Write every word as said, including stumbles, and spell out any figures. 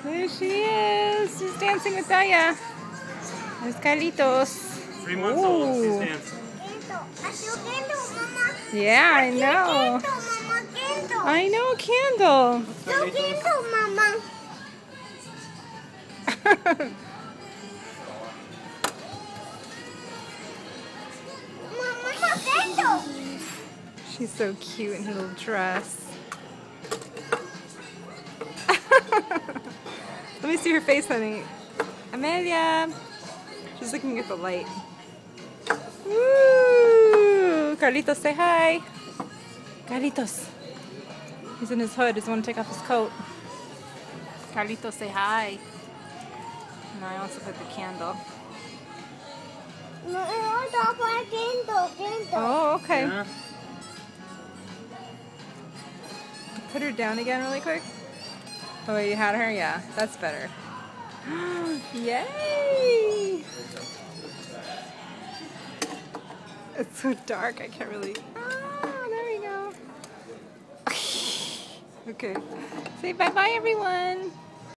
There she is. She's dancing with Daya. There's Carlitos. Three months Ooh. old. She's dancing. Yeah, I know. I know a candle. No candle, Mama. Mama, candle. She's so cute in her little dress. Let me see her face, honey. Amelia. She's looking at the light. Woo! Carlitos, say hi. Carlitos. He's in his hood. Doesn't want to take off his coat. Carlitos, say hi. And I also put the candle. No, I don't want candle, candle. Oh, okay. Yeah. Put her down again really quick. Oh, you had her? Yeah, that's better. Yay! It's so dark, I can't really... Ah, there we go. Okay. Say bye-bye, everyone.